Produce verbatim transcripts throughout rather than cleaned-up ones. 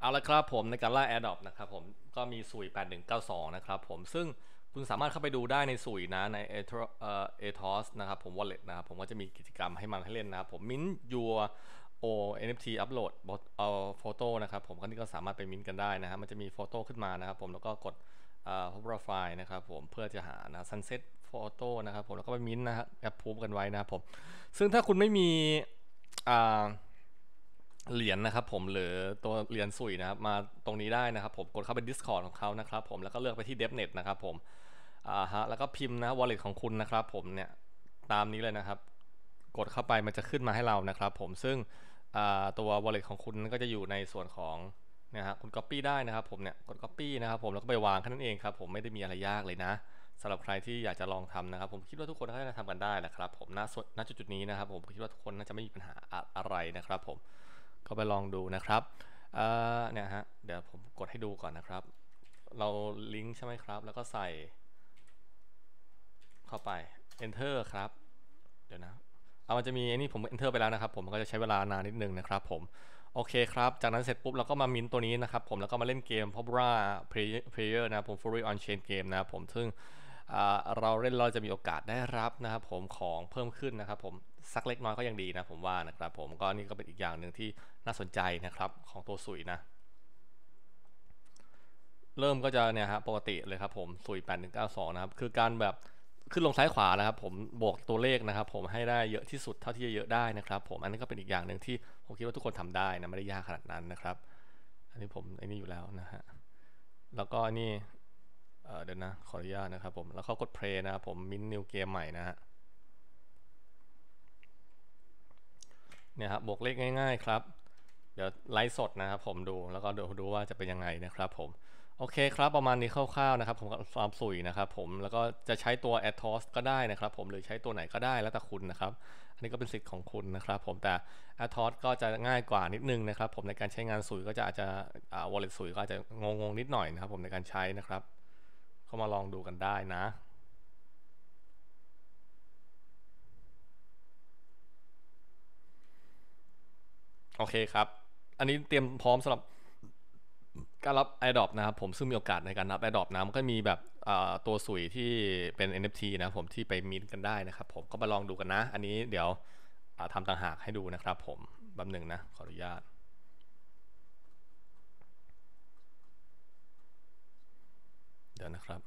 เอาละครับผมในการล่า AirDrop นะครับผมก็มีสุยแปดหนึ่งเก้าสองนะครับผมซึ่งคุณสามารถเข้าไปดูได้ในสุยนะใน Ethos เอ่อ Ethos นะครับผม Wallet นะครับผมก็จะมีกิจกรรมให้มันให้เล่นนะครับผม Mint Your O เอ็น เอฟ ที Upload เอาโฟโต้นะครับผมก็นี่ก็สามารถไปมิ้นกันได้นะฮะมันจะมีโฟโต้ขึ้นมานะครับผมแล้วก็กดเอ่อ Profile นะครับผมเพื่อจะหานะ Sunset Photo นะครับผมแล้วก็ไปมิ้นนะฮะแอปพูฟกันไว้นะครับผมซึ่งถ้าคุณไม่มีอ่าเหรียญนะครับผมหรือตัวเหรียญสุยนะครับมาตรงนี้ได้นะครับผมกดเข้าไป Discord ของเขานะครับผมแล้วก็เลือกไปที่ DevNet นะครับผมอ่าฮะแล้วก็พิมพ์นะ Wallet ของคุณนะครับผมเนี่ยตามนี้เลยนะครับกดเข้าไปมันจะขึ้นมาให้เรานะครับผมซึ่งตัว Wallet ของคุณก็จะอยู่ในส่วนของเนี่ยฮะคุณ Copy ได้นะครับผมเนี่ยกด Copy นะครับผมแล้วก็ไปวางแค่นั้นเองครับผมไม่ได้มีอะไรยากเลยนะสำหรับใครที่อยากจะลองทำนะครับผมคิดว่าทุกคนน่าจะทำกันได้แหละครับผมณจุดๆนี้นะครับผมคิดว่าทุกคนน่าจะไม่มีปัญหาอะไรนะครับผมก็ไปลองดูนะครับเนี่ยฮะเดี๋ยวผมกดให้ดูก่อนนะครับเราลิงก์ใช่ไหมครับแล้วก็ใส่เข้าไป enter ครับเดี๋ยวนะเอามันจะมีนี่ผม enter ไปแล้วนะครับผมมันก็จะใช้เวลานานนิดนึงนะครับผมโอเคครับจากนั้นเสร็จปุ๊บเราก็มามินตัวนี้นะครับผมแล้วก็มาเล่นเกม Pobra Player นะผม Fully on Chain Game นะครับผมซึ่งเราเล่นเราจะมีโอกาสได้รับนะครับผมของเพิ่มขึ้นนะครับผมสักเล็กน้อยก็ยังดีนะผมว่านะครับผมก็นี่ก็เป็นอีกอย่างหนึ่งที่น่าสนใจนะครับของตัวสุยนะเริ่มก็จะเนี่ยฮะปกติเลยครับผมสุยแปดหนึ่งเก้าสองนะครับคือการแบบขึ้นลงซ้ายขวานะครับผมบวกตัวเลขนะครับผมให้ได้เยอะที่สุดเท่าที่จะเยอะได้นะครับผมอันนี้ก็เป็นอีกอย่างหนึ่งที่ผมคิดว่าทุกคนทำได้นะไม่ได้ยากขนาดนั้นนะครับอันนี้ผมไอ้นี่อยู่แล้วนะฮะแล้วก็นี่เดี๋ยวนะขออนุญาตนะครับผมแล้วเขากด play นะครับผมมินนิวเกมใหม่นะฮะเนี่ยครับบวกเลขง่ายๆครับเดี๋ยวไลฟ์สดนะครับผมดูแล้วก็ดูดูว่าจะเป็นยังไงนะครับผมโอเคครับประมาณนี้คร่าวๆนะครับผมกับฟาร์มสุยนะครับผมแล้วก็จะใช้ตัว Ethos ก็ได้นะครับผมหรือใช้ตัวไหนก็ได้แล้วแต่คุณนะครับอันนี้ก็เป็นสิทธิ์ของคุณนะครับผมแต่ Ethos ก็จะง่ายกว่านิดนึงนะครับผมในการใช้งานสุยก็จะอาจจะ Wallet สุยก็อาจจะงงๆนิดหน่อยนะครับผมในการใช้นะครับเข้ามาลองดูกันได้นะโอเคครับอันนี้เตรียมพร้อมสำหรับการรับ AirDrop นะครับผมซึ่งมีโอกาสในการรับ AirDrop นะมันก็มีแบบตัวสุยที่เป็น เอ็น เอฟ ที นะผมที่ไปมินกันได้นะครับผมก็มาลองดูกันนะอันนี้เดี๋ยวทำต่างหากให้ดูนะครับผมแป๊บหนึ่งนะขออนุญาตเดี๋ยวนะครับ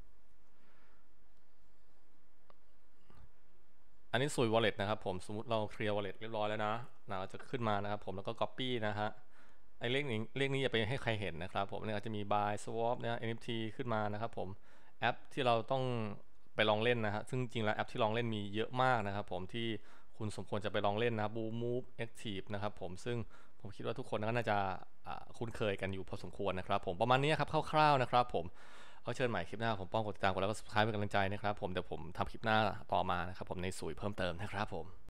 อันนี้สุย wallet นะครับผมสมมติเราเคลียร์ wallet เรียบร้อยแล้วนะเราจะขึ้นมานะครับผมแล้วก็ copy นะฮะไอ้เลขนี้เลขนี้อย่าไปให้ใครเห็นนะครับผมเนี่ยจะมี buy swap นะ เอ็น เอฟ ที ขึ้นมานะครับผมแอปที่เราต้องไปลองเล่นนะฮะซึ่งจริงแล้วแอปที่ลองเล่นมีเยอะมากนะครับผมที่คุณสมควรจะไปลองเล่นนะ Blue Move Active นะครับผมซึ่งผมคิดว่าทุกคนก็น่าจะคุ้นเคยกันอยู่พอสมควรนะครับผมประมาณนี้ครับคร่าวๆนะครับผมเอาเชิญใหม่คลิปหน้าผมป้องกดติดตามกดแล้วก็สุดท้ายเป็นกำลังใจนะครับผมเดี๋ยวผมทำคลิปหน้าต่อมานะครับผมในสุยเพิ่มเติมนะครับผม